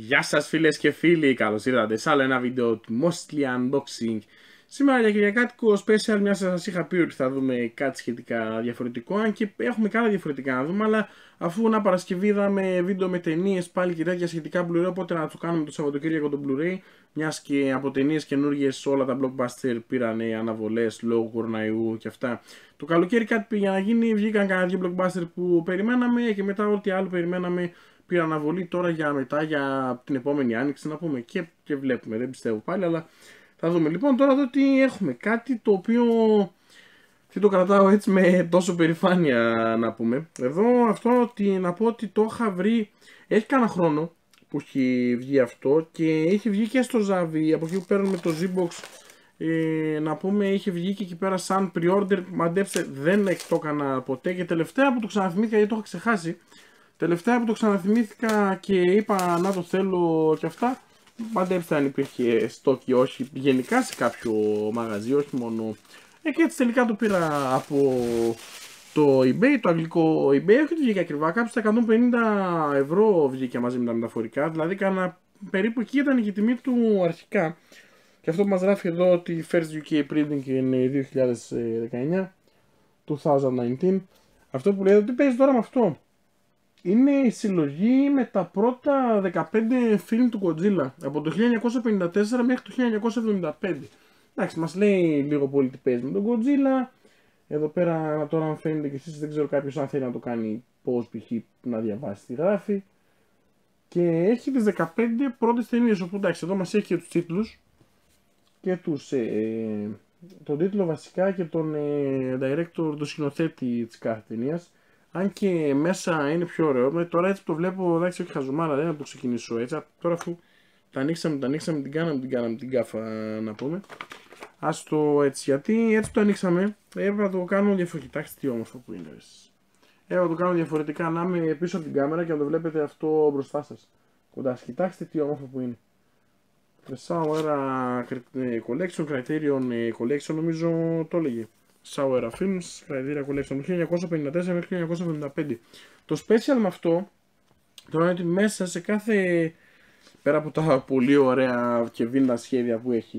Γεια σας φίλες και φίλοι, καλώς ήρθατε σε άλλο ένα βίντεο του Mostly Unboxing. Σήμερα για κυριακάτικο special, μια σας είχα πει ότι θα δούμε κάτι σχετικά διαφορετικό, αν και έχουμε κάνα διαφορετικά να δούμε, αλλά αφού να Παρασκευή είδαμε βίντεο με ταινίες πάλι και τέτοια σχετικά Blu-ray, οπότε να το κάνουμε το Σαββατοκύριακο το Blu-ray, μιας και από ταινίες καινούργιες όλα τα blockbuster πήραν αναβολές λόγω κοροναϊού και αυτά. Το καλοκαίρι κάτι πήγε να γίνει, βγήκαν κανένα δύο blockbuster που περιμέναμε και μετά ό,τι άλλο περιμέναμε πήρα αναβολή τώρα για μετά, για την επόμενη άνοιξη να πούμε και βλέπουμε, δεν πιστεύω πάλι, αλλά θα δούμε. Λοιπόν, τώρα εδώ ότι έχουμε κάτι το οποίο τι το κρατάω έτσι με τόσο περηφάνεια να πούμε. Εδώ αυτό ότι να πω ότι το είχα βρει, έχει κάνα χρόνο που έχει βγει αυτό και έχει βγει και στο Ζάβι, από εκεί που παίρνουμε το Z-Box, να πούμε είχε βγει και εκεί πέρα σαν pre-order, μαντέψτε δεν το έκανα ποτέ και τελευταία που το ξαναθυμήθηκα γιατί το είχα ξεχάσει. Τελευταία που το ξαναθυμήθηκα και είπα να το θέλω και αυτά, μαντέψτε αν υπήρχε stock ή όχι γενικά σε κάποιο μαγαζί, όχι μόνο. Και έτσι τελικά το πήρα από το eBay, το αγγλικό eBay, όχι ότι βγήκε ακριβά, κάπου στα 150 ευρώ βγήκε μαζί με τα μεταφορικά, δηλαδή κάνα περίπου εκεί ήταν και η τιμή του αρχικά. Και αυτό που μας γράφει εδώ ότι first UK printing είναι 2019, 2019, αυτό που λέει ότι παίζει τώρα με αυτό. Είναι η συλλογή με τα πρώτα 15 φιλμ του Godzilla από το 1954 μέχρι το 1975. Εντάξει, μας λέει λίγο πολύ τι παίζει με τον Godzilla. Εδώ πέρα τώρα αν φαίνεται και εσείς, δεν ξέρω κάποιος αν θέλει να το κάνει πώς π.χ. να διαβάσει τι γράφει. Και έχει τις 15 πρώτες ταινίες, όπου εντάξει εδώ μας έχει και τους τίτλους και τον τίτλο βασικά και τον director, τον σκηνοθέτη της κάθε ταινίας. Αν και μέσα είναι πιο ωραίο, τώρα έτσι που το βλέπω, εντάξει όχι χαζομάρα, δεν θα το ξεκινήσω έτσι, τώρα αφού τα ανοίξαμε, την κάναμε την κάφα να πούμε. Ας το έτσι, γιατί έτσι το ανοίξαμε, έπρεπε να το κάνω διαφορετικά, κοιτάξτε τι όμορφο που είναι. Έπρεπε να το κάνω διαφορετικά, να είμαι πίσω από την κάμερα και να το βλέπετε αυτό μπροστά σας. Κοντά σας, κοιτάξτε τι όμορφο που είναι. Sauera Collection, Criterion Collection νομίζω το έλεγε. Sauera Films, Criterion Collection, 1954 μέχρι 1975. Το special με αυτό, τώρα είναι ότι μέσα σε κάθε, πέρα από τα πολύ ωραία και βίντα σχέδια που έχει,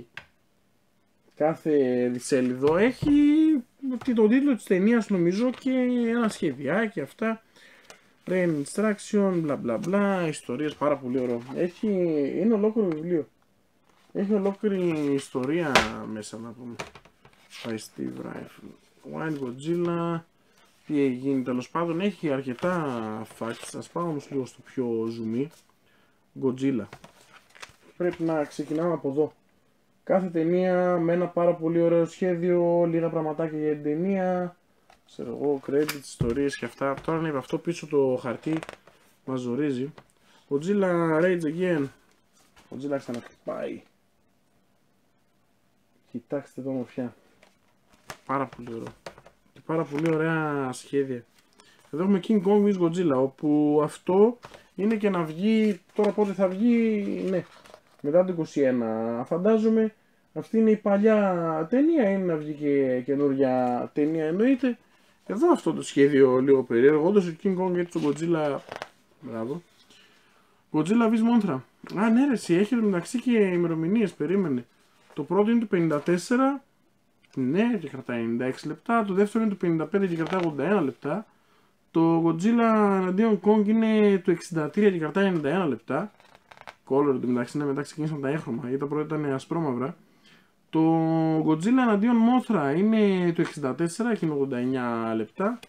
κάθε δισέλιδο έχει τον τίτλο της ταινίας νομίζω και ένα σχεδιάκι αυτά, Rain Instruction, μπλα μπλα μπλα, ιστορίες, πάρα πολύ ωραίο. Είναι ολόκληρο βιβλίο. Έχει ολόκληρη ιστορία μέσα να πούμε. By Steve Rifle. Wild Godzilla. Τι έχει γίνει τέλος πάντων. Έχει αρκετά facts. Σας πάω όμως λίγο στο πιο zoom. Godzilla. Πρέπει να ξεκινάμε από εδώ. Κάθε ταινία με ένα πάρα πολύ ωραίο σχέδιο. Λίγα πραγματάκια για την ταινία. Ξέρω εγώ, credits, ιστορίες και αυτά. Τώρα είναι αυτό πίσω το χαρτί. Μας ζορίζει. Godzilla Rage Again. Godzilla ξαναχτυπάει. Κοιτάξτε εδώ ομορφιά. Πάρα πολύ ωραίο. Και πάρα πολύ ωραία σχέδια. Εδώ έχουμε King Kong vs Godzilla, όπου αυτό είναι και να βγει, τώρα πότε θα βγει, ναι, μετά το 21 φαντάζομαι. Αυτή είναι η παλιά ταινία, είναι να βγει και καινούργια ταινία εννοείται. Εδώ αυτό το σχέδιο λίγο περίεργο, όντως ο King Kong έτσι το Godzilla, μπράβο. Godzilla vs Mothra. Α ναι ρε, έχει μεταξύ και ημερομηνίες, περίμενε. Το πρώτο είναι το 54, ναι, και κρατάει 96 λεπτά. Το δεύτερο είναι το 55 και κρατάει 81 λεπτά. Το Godzilla εναντίον Kong είναι το 63 και κρατάει 91 λεπτά. Color του μεταξύ, ναι, μετά ξεκίνησαν τα έχρωμα, γιατί τα πρώτα ήταν ασπρόμαυρα. Το Godzilla εναντίον Mothra είναι το 64 και είναι 89 λεπτά.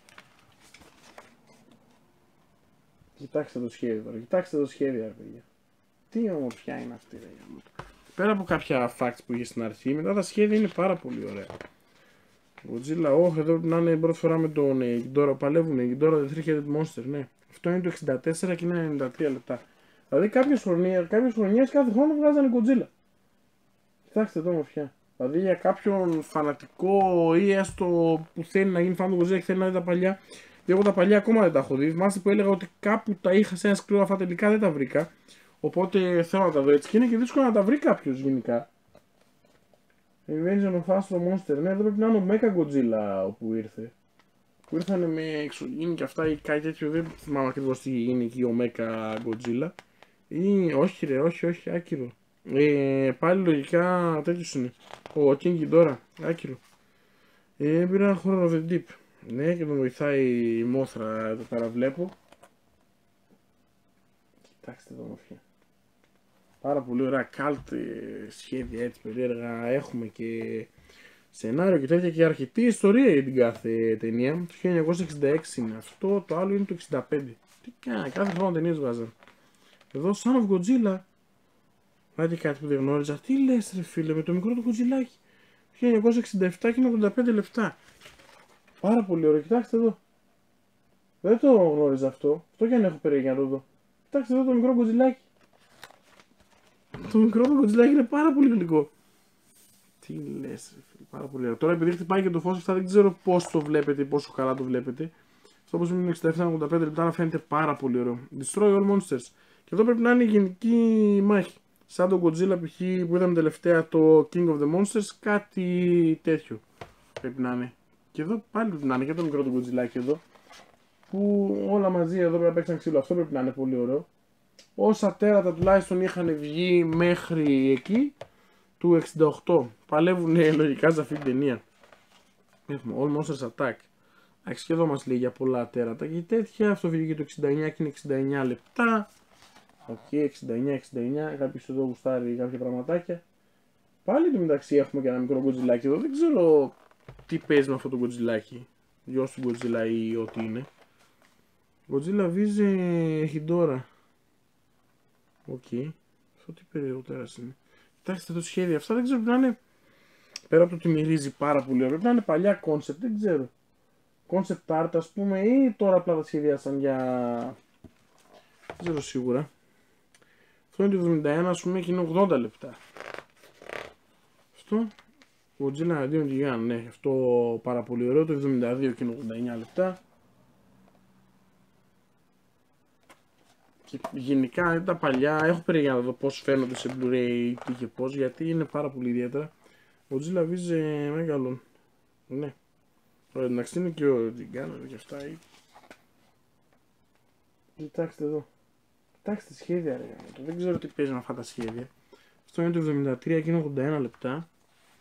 Κοιτάξτε το σχέδιο τώρα, κοιτάξτε το σχέδιο ρε παιδιά. Τι ομορφιά είναι αυτή ρε γάμο. Πέρα από κάποια facts που είχε στην αρχή, μετά τα σχέδια είναι πάρα πολύ ωραία. Godzilla, όχι, εδώ να είναι πρώτη φορά με τον Ghidorah, παλεύουν Ghidorah The Three-Headed Monster, ναι. Αυτό είναι το 64 και είναι 93 λεπτά. Δηλαδή κάποιες χρονιές κάθε χρόνο βγάζανε Godzilla. Κοιτάξτε εδώ ομορφιά. Δηλαδή για κάποιον φανατικό ή έστω που θέλει να γίνει φαν του Godzilla και θέλει να δει τα παλιά. Εγώ τα παλιά ακόμα δεν τα έχω δει. Θυμάστε που έλεγα ότι κάπου τα είχα σε ένα σκληρό, αυτά τελικά δεν τα βρήκα. Οπότε θέλω να τα δω έτσι και είναι και δύσκολο να τα βρει κάποιος γενικά. Invasion of Astro Monster, ναι, εδώ πρέπει να είναι ο Mecha Godzilla όπου ήρθε. Που ήρθανε με εξωγήινη και αυτά ή κάτι τέτοιο, δεν θυμάμαι ακριβώς τι είναι εκεί ο Mecha Godzilla. Ή όχι ρε, όχι, άκυρο. Πάλι λογικά τέτοιος είναι. Ο King Ghidorah, άκυρο. Πήρα Horror of the Deep. Ναι, και με βοηθάει η Μόθρα εδώ πέρα βλέπω. Κοιτάξτε εδώ μορφιά. Πάρα πολύ ωραία cult σχέδια έτσι περίεργα. Έχουμε και σενάριο και τέτοια και αρκετή ιστορία για την κάθε ταινία. Το 1966 είναι αυτό, το άλλο είναι το 65. Τι κάνει, κάθε χρόνο ταινίες βγάζαν. Εδώ Son of Godzilla. Να και κάτι που δεν γνώριζα. Τι λες ρε φίλε, με το μικρό το Godzilla. 1967 και είναι 85 λεπτά. Πάρα πολύ ωραίο, κοιτάξτε εδώ. Δεν το γνώριζα αυτό. Αυτό και αν έχω περίεργα για να το δω. Κοιτάξτε εδώ το μικρό Godzilla. Το μικρό το Godzilla είναι πάρα πολύ γλυκό. Τι λες ρε φίλε, πάρα πολύ ωραίο. Τώρα επειδή χτυπάει και το φως αυτά δεν ξέρω πώς το βλέπετε, πόσο καλά το βλέπετε. Αυτό όπως είναι 67-85 λεπτά να φαίνεται πάρα πολύ ωραίο. Destroy all monsters. Και εδώ πρέπει να είναι η γενική μάχη. Σαν το Godzilla π.χ. που είδαμε τελευταία το King of the Monsters, κάτι τέτοιο πρέπει να είναι. Και εδώ πάλι πρέπει να είναι και το μικρό το Godzilla εδώ. Που όλα μαζί εδώ πρέπει να παίξαν ξύλο. Αυτό πρέπει να είναι πολύ ωραίο. Όσα τέρατα τουλάχιστον είχαν βγει μέχρι εκεί του 68. Παλεύουν λογικά σε αυτή την ταινία. Έχουμε All Monsters Attack. Εντάξει, και εδώ μας λέει για πολλά τέρατα και τέτοια. Αυτό βγήκε το 69 και είναι 69 λεπτά. Οκ, 69, κάποιος εδώ γουστάρει κάποια πραγματάκια. Πάλι το μεταξύ έχουμε και ένα μικρό Godzilla εδώ. Δεν ξέρω τι παίζει με αυτό το Godzilla. Γιος του Godzilla ή ό,τι είναι. Godzilla Vize Hidora. Οκ. Αυτό τι περίεργο τέρας είναι. Κοιτάξτε το σχέδιο. Αυτά δεν ξέρω, πρέπει να είναι. Πέρα από το ότι μυρίζει πάρα πολύ ωραία, πρέπει να είναι παλιά concept, δεν ξέρω. Concept art ας πούμε, ή τώρα απλά τα σχεδιάσαν για. Δεν ξέρω σίγουρα. Αυτό είναι το 71 ας πούμε και είναι 80 λεπτά. Αυτό. Godzilla αντίον Gigan, ναι, αυτό πάρα πολύ ωραίο. Το 72 και είναι 89 λεπτά. Και γενικά τα παλιά έχω περίεργα να δω πώς φαίνονται σε Blu-ray τι και πώς, γιατί είναι πάρα πολύ ιδιαίτερα. Godzilla Vize Megalon. Ναι. Εντάξει είναι και ο Gigan και αυτά. Κοιτάξτε εδώ. Κοιτάξτε σχέδια ρε. Δεν ξέρω τι παίζει με αυτά τα σχέδια. Αυτό είναι το 73 και είναι 81 λεπτά.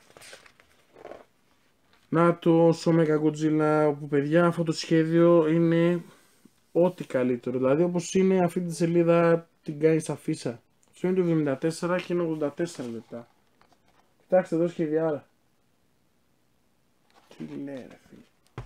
Να το Omega Godzilla που παιδιά αυτό το σχέδιο είναι ό,τι καλύτερο. Δηλαδή όπως είναι αυτή τη σελίδα την κάνει σαφίσα. Αυτό είναι το 74 και είναι 84 λεπτά. Κοιτάξτε εδώ σχεδιάρα. Τι λέει ρε φίλε.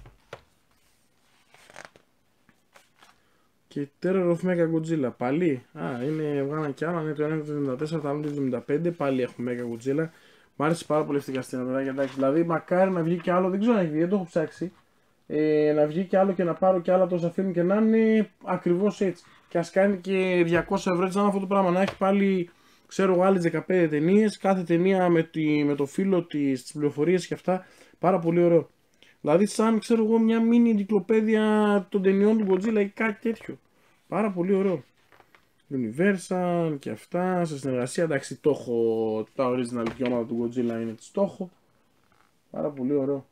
Και Terror of Mega Godzilla πάλι. Είναι βγάλαν κι άλλα. Ναι, το ένα είναι το 74, το άλλο είναι το 75. Πάλι έχουμε Mega Godzilla. Μ' άρεσε πάρα πολύ αυτή η καστίνα παιδάκια. Εντάξει, δηλαδή μακάρι να βγει κι άλλο. Δεν ξέρω αν έχει βγει, δεν το έχω ψάξει. Να βγει κι άλλο και να πάρω κι άλλα τόσα film και να είναι ακριβώς έτσι. Και ας κάνει και 200 ευρώ έτσι, να αυτό το πράγμα. Να έχει πάλι, ξέρω εγώ, άλλες 15 ταινίες. Κάθε ταινία με το φύλλο της, τις πληροφορίες και αυτά. Πάρα πολύ ωραίο. Δηλαδή, σαν ξέρω εγώ, μια μίνι εγκυκλοπαίδεια των ταινιών του Godzilla ή κάτι τέτοιο. Πάρα πολύ ωραίο. Universal και αυτά. Σε συνεργασία, εντάξει, το έχω. Τα original δικαιώματα του Godzilla είναι τη στόχο. Πάρα πολύ ωραίο.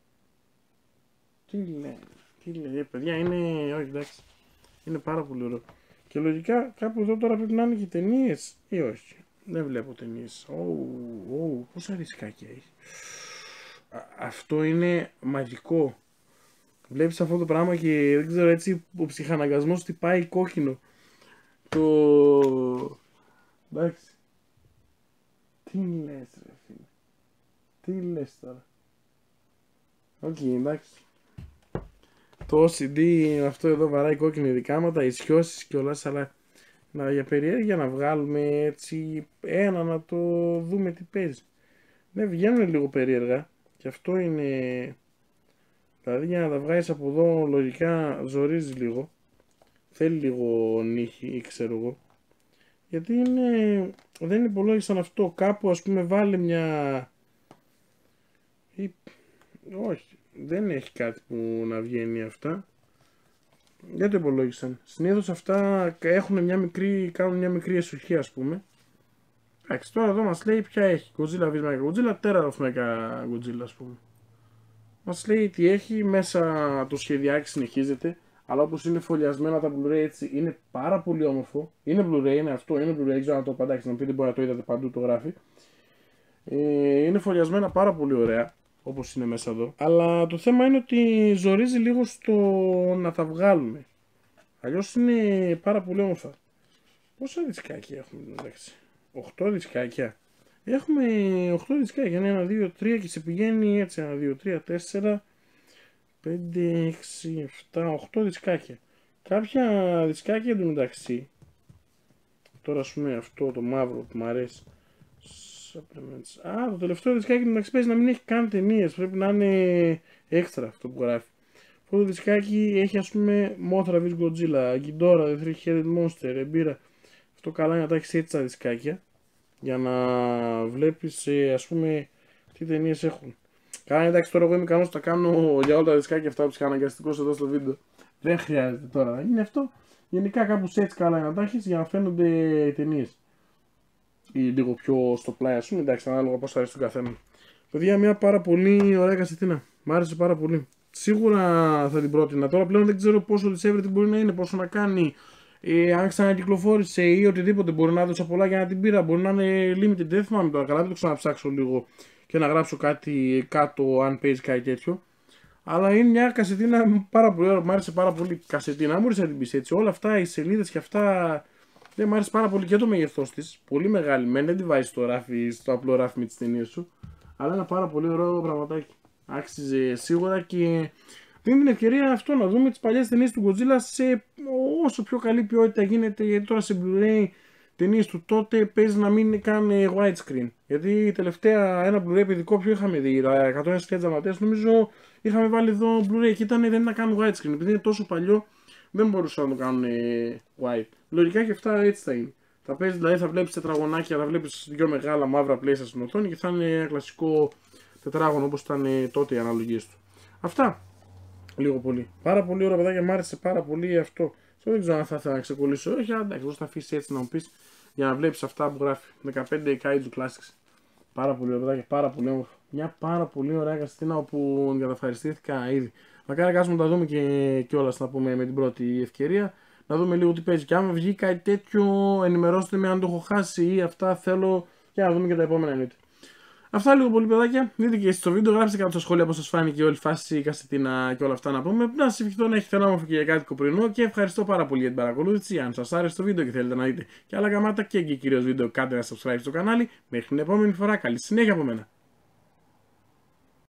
Τι λέει, παιδιά, είναι. Όχι, εντάξει. Είναι πάρα πολύ ωραίο. Και λογικά κάπου εδώ τώρα πρέπει να είναι και ταινίες ή όχι. Δεν βλέπω ταινίες. Πόσα ρισκάκια έχει. Αυτό είναι μαγικό. Βλέπεις αυτό το πράγμα και δεν ξέρω έτσι ο ψυχαναγκασμός χτυπάει κόκκινο. Εντάξει. Τι λες ρε φίλε. Τι λες τώρα. Οκ, εντάξει. Το OCD αυτό εδώ βαράει κόκκινη δικάματα, ισιώσεις και όλα, αλλά για περιέργεια να βγάλουμε έτσι ένα να το δούμε τι παίζει. Ναι, βγαίνουν λίγο περίεργα και αυτό είναι. Δηλαδή για να τα βγάλεις από εδώ λογικά ζορίζει λίγο. Θέλει λίγο νύχη ή ξέρω εγώ. Γιατί δεν υπολόγισαν αυτό. Κάπου ας πούμε βάλε μια. Όχι, δεν έχει κάτι που να βγαίνει αυτά. Δεν το υπολόγισαν. Συνήθως αυτά έχουν κάνουν μια μικρή εσοχή ας πούμε. Εντάξει, τώρα εδώ μας λέει ποια έχει. Godzilla vs Mega Godzilla, Terror of Mega Godzilla ας πούμε. Μας λέει τι έχει, μέσα το σχεδιάκι συνεχίζεται. Αλλά όπως είναι φωλιασμένα τα Blu-ray έτσι είναι πάρα πολύ όμορφο. Είναι Blu-ray, είναι αυτό, είναι Blu-ray. Δεν ξέρω αν το παντάξει να πείτε, μπορεί να το είδατε παντού, το γράφει. Είναι φωλιασμένα πάρα πολύ ωραία, όπως είναι μέσα εδώ. Αλλά το θέμα είναι ότι ζορίζει λίγο στο να τα βγάλουμε. Αλλιώς είναι πάρα πολύ όμορφα. Πόσα δισκάκια έχουμε εντάξει? 8 δισκάκια. Έχουμε 8 δισκάκια. 1, 2, 3 και σε πηγαίνει έτσι. 1, 2, 3, 4, 5, 6, 7, 8 δισκάκια. Κάποια δισκάκια εντωμεταξύ. Τώρα ας πούμε αυτό το μαύρο που μου αρέσει. Το τελευταίο δισκάκι εντωμεταξύ παίζει να μην έχει καν ταινίες. Πρέπει να είναι έξτρα αυτό που γράφει. Αυτό το δισκάκι έχει ας πούμε Mothra vs Godzilla, Ghidorah, The Three-Headed Monster, Ebirah. Αυτό καλά είναι να τα έχεις έτσι τα δισκάκια για να βλέπεις ας πούμε τι ταινίες έχουν. Καλά εντάξει, τώρα εγώ είμαι ικανός να τα κάνω για όλα τα δισκάκια αυτά που είχα αναγκαστικός εδώ στο βίντεο. Δεν χρειάζεται τώρα να γίνει αυτό. Γενικά κάπως έτσι καλά είναι να τα έχεις για να φαίνονται οι ταινίες. Ή λίγο πιο στο πλάι ας πούμε, εντάξει, ανάλογα πώς αρέσει τον καθένα. Παιδιά, μια πάρα πολύ ωραία κασετίνα. Μ' άρεσε πάρα πολύ. Σίγουρα θα την πρότεινα. Τώρα πλέον δεν ξέρω πόσο δισεύρετη μπορεί να είναι, πόσο να κάνει. Αν ξανακυκλοφόρησε ή οτιδήποτε, μπορεί να δώσει πολλά για να την πήρα. Μπορεί να είναι limited, δεν θυμάμαι τώρα καλά, δεν το ξαναψάξω λίγο και να γράψω κάτι κάτω αν παίζει κάτι τέτοιο. Αλλά είναι μια κασετίνα πάρα πολύ ωραία, μου άρεσε πάρα πολύ η κασετίνα. Αν μπορείς να την πεις έτσι, όλα αυτά, οι σελίδες και αυτά. Δεν μου άρεσε πάρα πολύ και το μέγεθός της. Πολύ μεγάλη, δεν τη βάζεις στο απλό ράφι με τις ταινίες σου. Αλλά ένα πάρα πολύ ωραίο πραγματάκι. Άξιζε σίγουρα και δίνει την ευκαιρία αυτό να δούμε τις παλιές ταινίες του Godzilla σε όσο πιο καλή ποιότητα γίνεται. Γιατί τώρα σε Blu-ray ταινίες του τότε παίζει να μην είναι καν widescreen. Γιατί τελευταία ένα Blu-ray παιδικό πιο είχαμε δει, 120 δραματές νομίζω είχαμε βάλει εδώ Blu-ray και δεν ήταν καν widescreen. Επειδή είναι τόσο παλιό δεν μπορούσαν να το κάνουν wide. Λογικά και αυτά έτσι θα είναι. Θα παίζει, δηλαδή θα βλέπεις τετραγωνάκια, θα βλέπεις δύο μεγάλα μαύρα πλαίσια στην οθόνη και θα είναι ένα κλασικό τετράγωνο όπως ήταν τότε οι αναλογίες του. Αυτά λίγο πολύ. Πάρα πολύ ωραία παιδάκια, μου άρεσε πάρα πολύ αυτό. Δεν ξέρω αν θα ήθελα να ξεκολλήσω, όχι, αλλά εντάξει, θα αφήσει έτσι να μου πεις για να βλέπεις αυτά που γράφει. 15 Kaiju Classics. Πάρα πολύ ωραία παιδάκια, πάρα πολύ όμορφο. Μια πάρα πολύ ωραία κασετίνα όπου καταευχαριστήθηκα ήδη. Μακάρι κάτσουμε να τα δούμε και κιόλας να πούμε με την πρώτη ευκαιρία. Να δούμε λίγο τι παίζει. Και άμα βγει κάτι τέτοιο, ενημερώστε με αν το έχω χάσει ή αυτά θέλω. Και να δούμε και τα επόμενα εννοείται. Αυτά λίγο πολύ παιδάκια. Δείτε και στο βίντεο, γράψτε κάτω στα σχόλια πώς σας φάνηκε όλη η φάση, η κασετίνα και όλα αυτά να πούμε. Να σας ευχηθώ να έχετε ένα όμορφο Κυριακάτικο πρωινό και ευχαριστώ πάρα πολύ για την παρακολούθηση. Αν σας άρεσε το βίντεο και θέλετε να δείτε και άλλα γαμάτα και κυρίως βίντεο, κάντε ένα subscribe στο κανάλι. Μέχρι την επόμενη φορά, καλή συνέχεια από μένα.